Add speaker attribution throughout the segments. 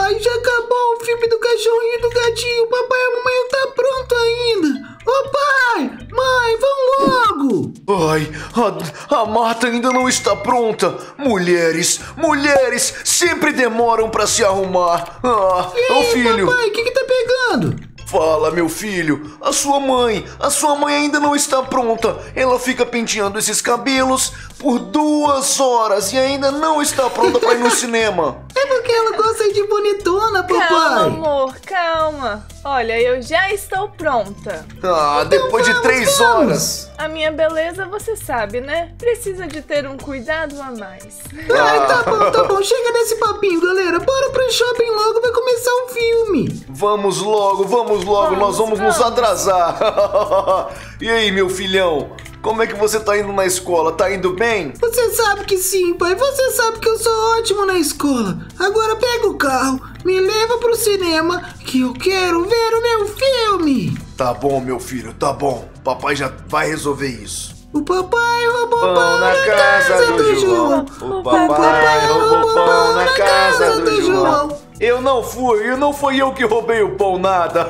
Speaker 1: papai, já acabou o filme do cachorrinho e do gatinho. Papai e a mamãe não tá pronto ainda. Ô pai, mãe, vão logo.
Speaker 2: Ai, a Marta ainda não está pronta. Mulheres sempre demoram pra se arrumar.
Speaker 1: E aí,
Speaker 2: filho.
Speaker 1: papai, o que tá pegando?
Speaker 2: Fala, meu filho, a sua mãe ainda não está pronta. Ela fica penteando esses cabelos por 2 horas e ainda não está pronta para ir no cinema.
Speaker 1: É porque ela gosta de bonitona, papai.
Speaker 3: Calma, amor, calma. Olha, eu já estou pronta.
Speaker 2: Depois de 3 horas.
Speaker 3: A minha beleza, você sabe, né? Precisa de ter um cuidado a mais.
Speaker 1: Ai, tá bom. Chega desse papinho, galera. Bora pro shopping logo, vai começar o filme.
Speaker 2: Vamos logo, nós vamos nos atrasar. E aí, meu filhão? Como é que você tá indo na escola? Tá indo bem?
Speaker 1: Você sabe que sim, pai. Você sabe que eu sou ótimo na escola. Agora pega o carro, me leva pro cinema, que eu quero ver o meu filme.
Speaker 2: Tá bom, meu filho, tá bom. Papai já vai resolver isso.
Speaker 1: O papai roubou
Speaker 2: pão na casa do João. O papai roubou pão na casa do João. Eu não fui eu que roubei o pão, nada.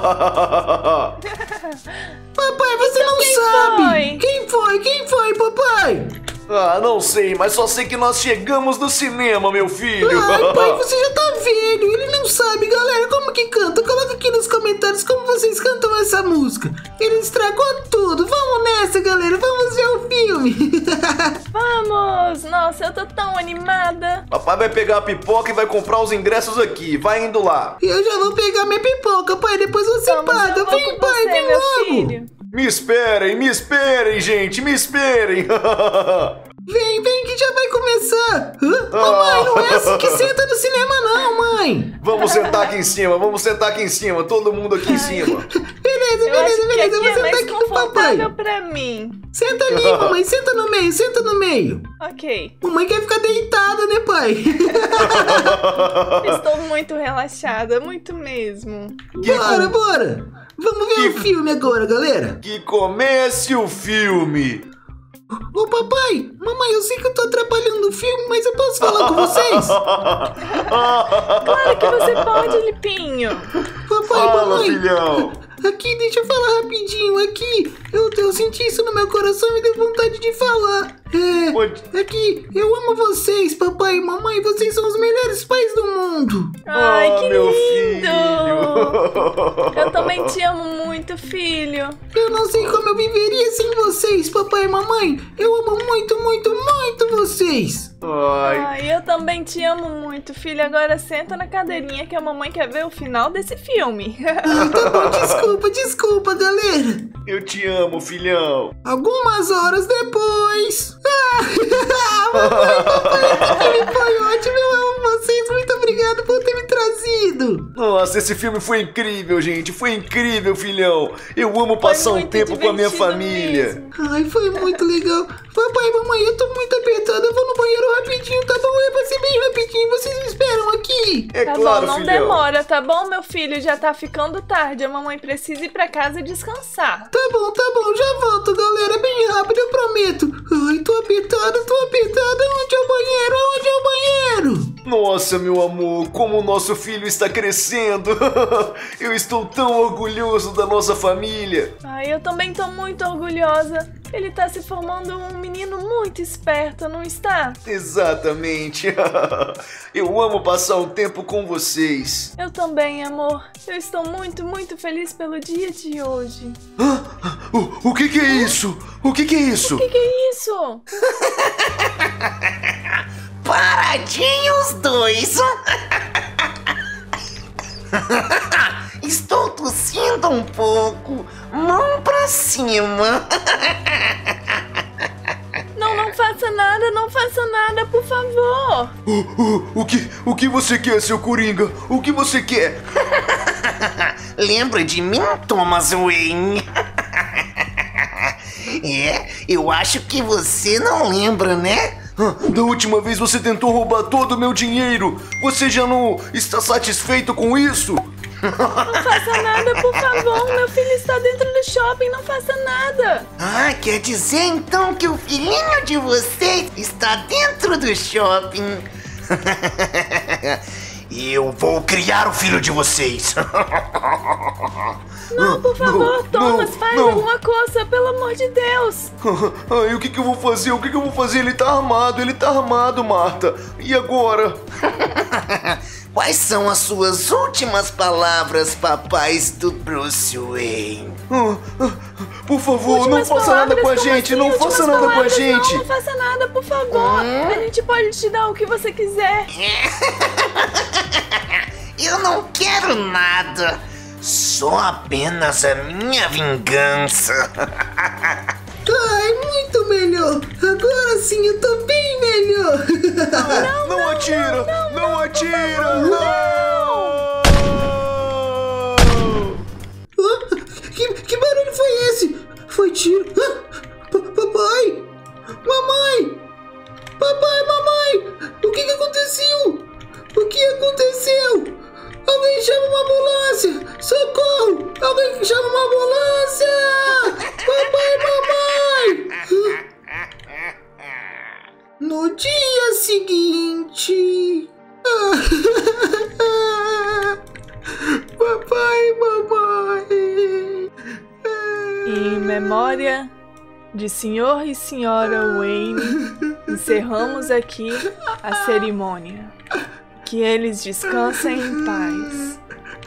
Speaker 1: Papai, você
Speaker 3: então
Speaker 1: não
Speaker 3: quem
Speaker 1: sabe.
Speaker 3: foi?
Speaker 1: Quem foi, papai?
Speaker 2: Não sei, mas só sei que nós chegamos no cinema, meu filho.
Speaker 1: Ai, pai, você já tá velho. Ele não sabe, galera, como que canta. Coloca aqui nos comentários como vocês cantam essa música. Ele estragou tudo. Vamos nessa, galera. Vamos ver o filme.
Speaker 3: Vamos! Nossa, eu tô tão animada.
Speaker 2: Papai vai pegar a pipoca e vai comprar os ingressos aqui. Vai indo lá.
Speaker 1: Eu já vou pegar minha pipoca, pai. Depois você paga. Vem, pai, vem logo.
Speaker 3: Filho.
Speaker 2: Me esperem, gente, me esperem.
Speaker 1: Vem, que já vai começar. Mamãe, não é assim que senta no cinema não, mãe.
Speaker 2: Vamos sentar aqui em cima, todo mundo aqui em cima.
Speaker 1: Beleza.
Speaker 3: Eu
Speaker 1: vou sentar aqui com o papai.
Speaker 3: Pra mim.
Speaker 1: Senta ali, mamãe, senta no meio.
Speaker 3: Ok.
Speaker 1: Mamãe quer ficar deitada, né, pai?
Speaker 3: Estou muito relaxada, muito mesmo.
Speaker 1: Bora. Vamos ver o filme agora, galera.
Speaker 2: Que comece o filme.
Speaker 1: Ô papai, mamãe, eu sei que eu tô atrapalhando o filme, mas eu posso falar com vocês?
Speaker 3: Claro que você pode, Lipinho.
Speaker 1: Papai, mamãe,
Speaker 2: filhão.
Speaker 1: Aqui, deixa eu falar rapidinho. Aqui, eu senti isso no meu coração e me deu vontade de falar. Aqui, eu amo vocês, papai e mamãe. Vocês são os melhores pais do mundo.
Speaker 3: Ai, que
Speaker 2: meu
Speaker 3: lindo.
Speaker 2: filho.
Speaker 3: Eu também te amo muito, filho.
Speaker 1: Eu não sei como eu viveria sem vocês, papai e mamãe. Eu amo muito vocês.
Speaker 3: Ai, eu também te amo muito, filho. Agora senta na cadeirinha que a mamãe quer ver o final desse filme.
Speaker 1: Tá bom, desculpa, galera.
Speaker 2: Eu te amo, filhão.
Speaker 1: Algumas horas depois. Papai, foi ótimo. Eu amo vocês. Muito obrigado por ter me trazido.
Speaker 2: Nossa, esse filme foi incrível, gente. Foi incrível, filhão. Eu amo passar um tempo com a minha família.
Speaker 3: Mesmo.
Speaker 1: Ai, foi muito legal. Papai e mamãe, eu tô muito apertada. Eu vou no banheiro rapidinho, tá bom? Vai ser bem rapidinho. Vocês me esperam aqui.
Speaker 2: É
Speaker 3: Tá
Speaker 2: claro,
Speaker 3: bom, não
Speaker 2: filhão.
Speaker 3: demora, tá bom, meu filho? Já tá ficando tarde. A mamãe precisa ir pra casa descansar.
Speaker 1: Tá bom, já volto, galera. Bem rápido, eu prometo. Ai, tô apertada. Onde é o banheiro?
Speaker 2: Nossa, meu amor, como o nosso filho está crescendo. Eu estou tão orgulhoso da nossa família.
Speaker 3: Ai, eu também tô muito orgulhosa. Ele tá se formando um menino muito esperto, não está?
Speaker 2: Exatamente. Eu amo passar um tempo com vocês.
Speaker 3: Eu também, amor. Eu estou muito feliz pelo dia de hoje.
Speaker 2: O que é isso? O que é isso?
Speaker 3: O que é isso?
Speaker 4: Paradinhos dois. Estou tossindo um pouco. Mão pra cima.
Speaker 3: Não faça nada, por favor.
Speaker 2: O que você quer, seu Coringa? O que você quer?
Speaker 4: Lembra de mim, Thomas Wayne? Eu acho que você não lembra, né?
Speaker 2: Da última vez você tentou roubar todo o meu dinheiro. Você já não está satisfeito com isso?
Speaker 3: Não faça nada, por favor. Meu filho está dentro do shopping. Não faça nada.
Speaker 4: Quer dizer então que o filhinho de vocês está dentro do shopping?
Speaker 2: Eu vou criar o filho de vocês.
Speaker 3: Não, por favor, Thomas, faz alguma coisa, pelo amor de Deus.
Speaker 2: Ai, o que eu vou fazer? O que eu vou fazer? Ele tá armado, Marta. E agora?
Speaker 4: Quais são as suas últimas palavras, papais do Bruce Wayne?
Speaker 2: Por favor, não faça nada com a gente. Não faça nada com a gente.
Speaker 3: Não faça nada, por favor. A gente pode te dar o que você quiser.
Speaker 4: Eu não quero nada. Só apenas a minha vingança.
Speaker 1: Ai, muito melhor. Agora sim eu tô bem melhor.
Speaker 2: Não atira! Não atira!
Speaker 1: Que barulho foi esse? Foi tiro. Papai! Mamãe! Papai, mamãe! O que aconteceu? O que aconteceu? Alguém chama uma ambulância! Socorro! Alguém chama uma ambulância! Papai, mamãe! No dia seguinte... Papai, mamãe...
Speaker 3: Em memória de Sr. e Sra. Wayne, encerramos aqui a cerimônia. Que eles descansem em paz.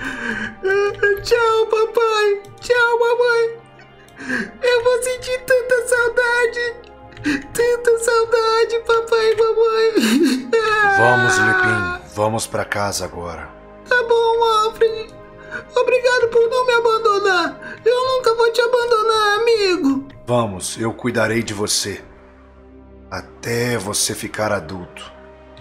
Speaker 1: Tchau, papai. Tchau, mamãe. Eu vou sentir tanta saudade. Tanta saudade, papai e mamãe.
Speaker 2: Vamos, Lipinho. Vamos pra casa agora.
Speaker 1: Tá bom, Alfred. Obrigado por não me abandonar. Eu nunca vou te abandonar, amigo.
Speaker 2: Vamos, eu cuidarei de você. Até você ficar adulto.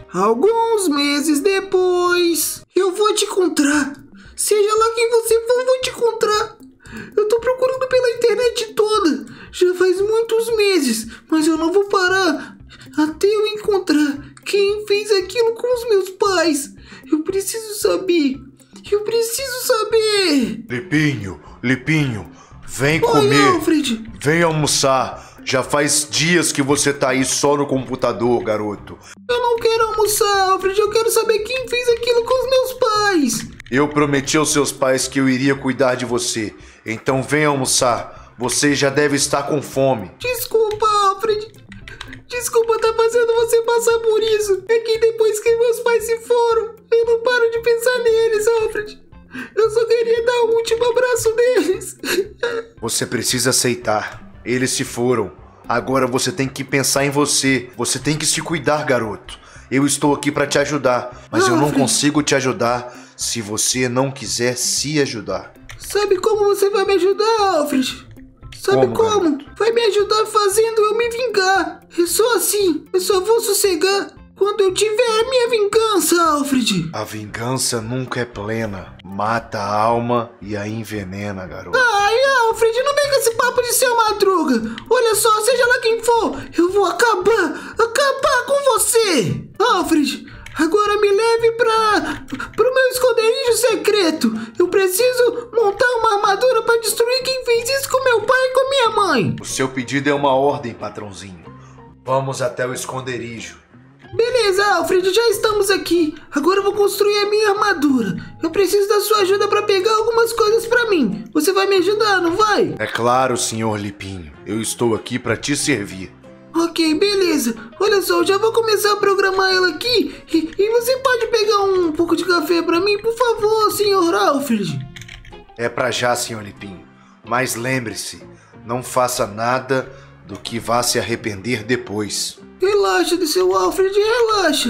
Speaker 1: Alguns meses depois, eu vou te encontrar. Seja lá quem você for, eu vou te encontrar. Eu tô procurando pela internet toda. Já faz muitos meses, mas eu não vou parar até eu encontrar quem fez aquilo com os meus pais. Eu preciso saber. Eu preciso saber.
Speaker 2: Lipinho, vem
Speaker 1: Oi,
Speaker 2: comer.
Speaker 1: Alfred.
Speaker 2: Vem almoçar. Já faz dias que você tá aí só no computador, garoto.
Speaker 1: Eu não quero almoçar, Alfred. Eu quero saber quem fez aquilo com os meus pais.
Speaker 2: Eu prometi aos seus pais que eu iria cuidar de você. Então vem almoçar. Você já deve estar com fome.
Speaker 1: Desculpa, Alfred. Desculpa estar fazendo você passar por isso. É que depois que meus pais se foram, eu não paro de pensar neles, Alfred. Eu só queria dar o último abraço deles.
Speaker 2: Você precisa aceitar. Eles se foram. Agora você tem que pensar em você. Você tem que se cuidar, garoto. Eu estou aqui para te ajudar, mas eu não consigo te ajudar se você não quiser se ajudar.
Speaker 1: Sabe como você vai me ajudar, Alfred? Sabe como? Vai me ajudar fazendo eu me vingar. É só assim. Eu só vou sossegar quando eu tiver a minha vingança, Alfred.
Speaker 2: A vingança nunca é plena. Mata a alma e a envenena, garoto.
Speaker 1: Ai, Alfred, não vem com esse papo de ser madruga. Olha só, seja lá quem for, eu vou acabar com você. Alfred, agora me leve pro meu esconderijo secreto. Eu preciso montar uma armadura para destruir quem fez isso com meu pai e com minha mãe.
Speaker 2: O seu pedido é uma ordem, patrãozinho. Vamos até o esconderijo.
Speaker 1: Beleza, Alfred, já estamos aqui. Agora eu vou construir a minha armadura. Eu preciso da sua ajuda para pegar algumas coisas para mim. Você vai me ajudar, não vai?
Speaker 2: É claro, senhor Lipinho. Eu estou aqui para te servir.
Speaker 1: Ok, beleza. Olha só, eu já vou começar a programar ela aqui. E você pode pegar um pouco de café para mim, por favor, senhor Alfred?
Speaker 2: É pra já, senhor Lipinho. Mas lembre-se, não faça nada do que vá se arrepender depois.
Speaker 1: Relaxa, seu Alfred, relaxa.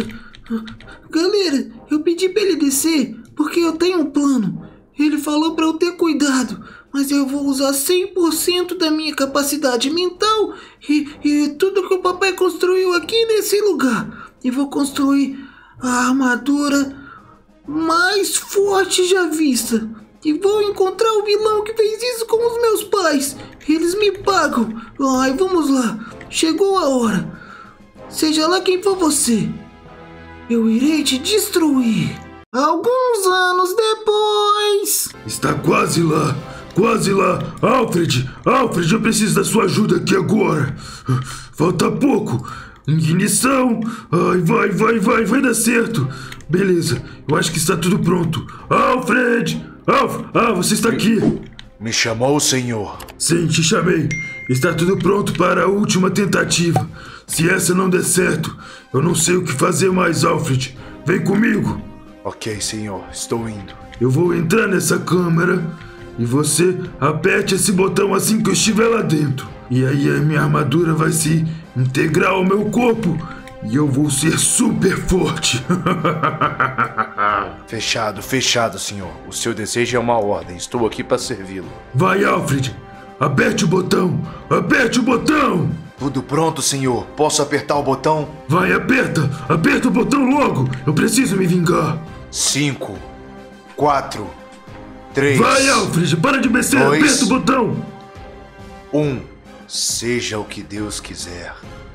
Speaker 1: Galera, eu pedi pra ele descer porque eu tenho um plano. Ele falou pra eu ter cuidado, mas eu vou usar 100% da minha capacidade mental e tudo que o papai construiu aqui nesse lugar. E vou construir a armadura mais forte já vista. E vou encontrar o vilão que fez isso com os meus pais. Eles me pagam. Ai, vamos lá. Chegou a hora. Seja lá quem for você, eu irei te destruir. Alguns anos depois...
Speaker 5: Está quase lá. Alfred, eu preciso da sua ajuda aqui agora. Falta pouco. Ignição! Ai, vai dar certo. Beleza, eu acho que está tudo pronto. Alfred! Você está aqui.
Speaker 2: Me chamou, senhor?
Speaker 5: Sim, te chamei. Está tudo pronto para a última tentativa. Se essa não der certo, eu não sei o que fazer mais, Alfred. Vem comigo.
Speaker 2: Ok, senhor, estou indo.
Speaker 5: Eu vou entrar nessa câmera e você aperte esse botão assim que eu estiver lá dentro. E aí a minha armadura vai se integrar ao meu corpo e eu vou ser super forte.
Speaker 2: Fechado, senhor. O seu desejo é uma ordem. Estou aqui para servi-lo.
Speaker 5: Vai, Alfred. Aperte o botão. Aperte o botão.
Speaker 2: Tudo pronto, senhor. Posso apertar o botão?
Speaker 5: Vai, aperta. Aperta o botão logo. Eu preciso me vingar.
Speaker 2: 5, 4, 3...
Speaker 5: Vai, Alfred. Para de besteira.
Speaker 2: 2,
Speaker 5: aperta o botão.
Speaker 2: 1. Seja o que Deus quiser.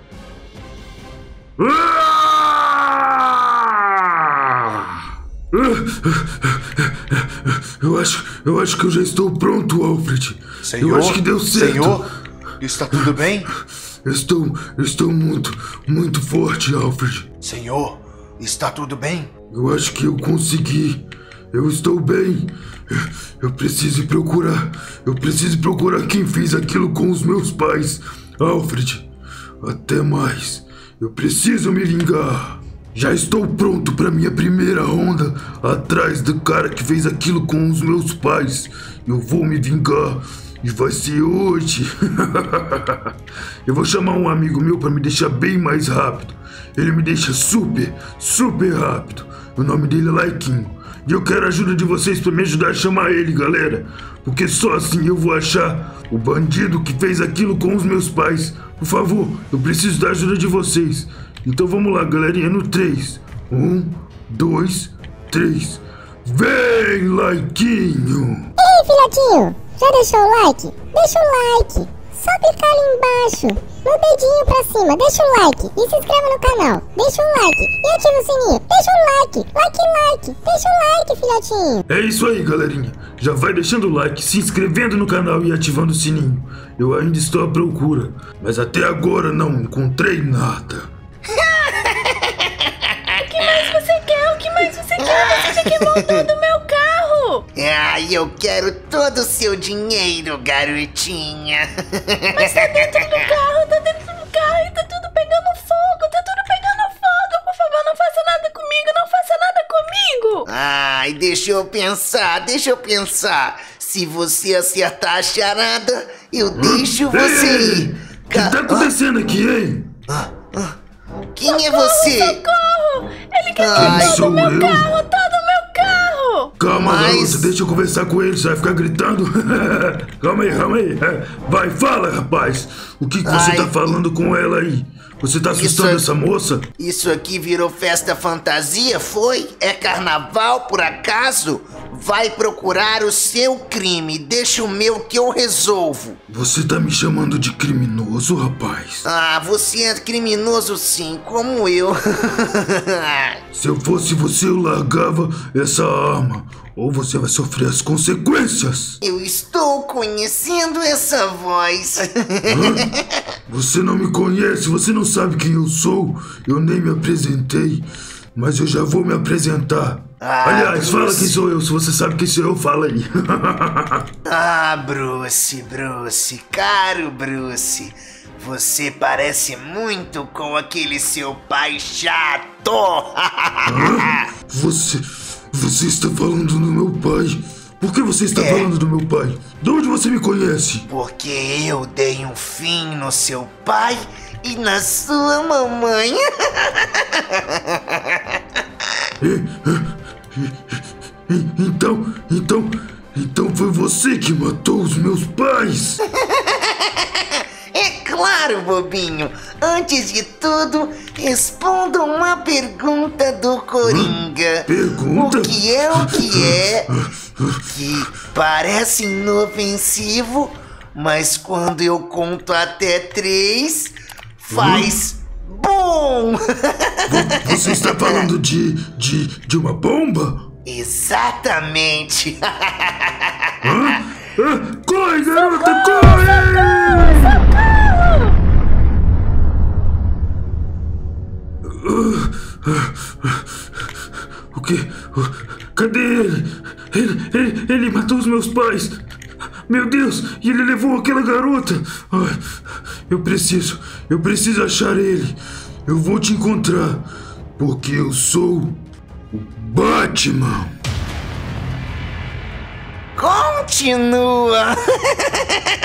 Speaker 5: Eu acho que eu já estou pronto, Alfred.
Speaker 2: Senhor?
Speaker 5: Eu acho que deu certo.
Speaker 2: Senhor? Está tudo bem?
Speaker 5: Eu estou muito forte, Alfred.
Speaker 2: Senhor, está tudo bem?
Speaker 5: Eu acho que eu consegui. Eu estou bem. Eu preciso procurar. Eu preciso procurar quem fez aquilo com os meus pais. Alfred, até mais. Eu preciso me vingar. Já estou pronto para minha primeira ronda atrás do cara que fez aquilo com os meus pais. Eu vou me vingar e vai ser hoje. Eu vou chamar um amigo meu para me deixar bem mais rápido. Ele me deixa super rápido. O nome dele é Laikinho. E eu quero a ajuda de vocês para me ajudar a chamar ele, galera. Porque só assim eu vou achar o bandido que fez aquilo com os meus pais. Por favor, eu preciso da ajuda de vocês. Então vamos lá, galerinha, no 3. 1, 2, 3. Vem, Laikinho!
Speaker 6: Ei, filhotinho, já deixou o like? Deixa o like. Só clicar ali embaixo, no dedinho pra cima, deixa o like e se inscreva no canal. Deixa o like e ativa o sininho. Deixa o like. Deixa o like, filhotinho.
Speaker 5: É isso aí, galerinha. Já vai deixando o like, se inscrevendo no canal e ativando o sininho. Eu ainda estou à procura, mas até agora não encontrei nada.
Speaker 3: O que mais você quer? Você queimou tudo meu carro!
Speaker 4: Ai, eu quero todo o seu dinheiro, garotinha.
Speaker 3: Mas tá dentro do carro e tá tudo pegando fogo, Por favor, não faça nada comigo!
Speaker 4: Ai, deixa eu pensar. Se você acertar a charada, eu deixo você ir.
Speaker 5: O que tá acontecendo aqui, hein?
Speaker 4: Quem é você?
Speaker 3: Socorro! Ele quer todo o meu carro!
Speaker 5: Calma, garota, deixa eu conversar com ele, você vai ficar gritando? Calma aí. Vai, fala, rapaz. O que você tá falando com ela aí? Você tá assustando essa moça?
Speaker 4: Isso aqui virou festa fantasia, foi? É carnaval, por acaso? Vai procurar o seu crime, deixa o meu que eu resolvo.
Speaker 5: Você tá me chamando de criminoso, rapaz?
Speaker 4: Ah, você é criminoso sim, como eu.
Speaker 5: Se eu fosse você, eu largava essa arma, ou você vai sofrer as consequências.
Speaker 4: Eu estou conhecendo essa voz.
Speaker 5: Você não me conhece, você não sabe quem eu sou. Eu nem me apresentei, mas eu já vou me apresentar. Aliás, fala quem sou eu, se você sabe quem sou eu, fala aí.
Speaker 4: Bruce, caro Bruce. Você parece muito com aquele seu pai chato.
Speaker 5: Você está falando do meu pai? Por que você está falando do meu pai? De onde você me conhece?
Speaker 4: Porque eu dei um fim no seu pai e na sua mamãe.
Speaker 5: Então foi você que matou os meus pais?
Speaker 4: É claro, bobinho. Antes de tudo, responda uma pergunta do Coringa.
Speaker 5: Pergunta?
Speaker 4: O que é que parece inofensivo, mas quando eu conto até 3, faz BOOM!
Speaker 5: Você está falando de uma bomba?
Speaker 4: Exatamente!
Speaker 5: Corre, garota, corre! O quê? Cadê ele? Ele matou os meus pais. Meu Deus, e ele levou aquela garota. Ai, eu preciso achar ele. Eu vou te encontrar, porque eu sou o Batman.
Speaker 4: Continua.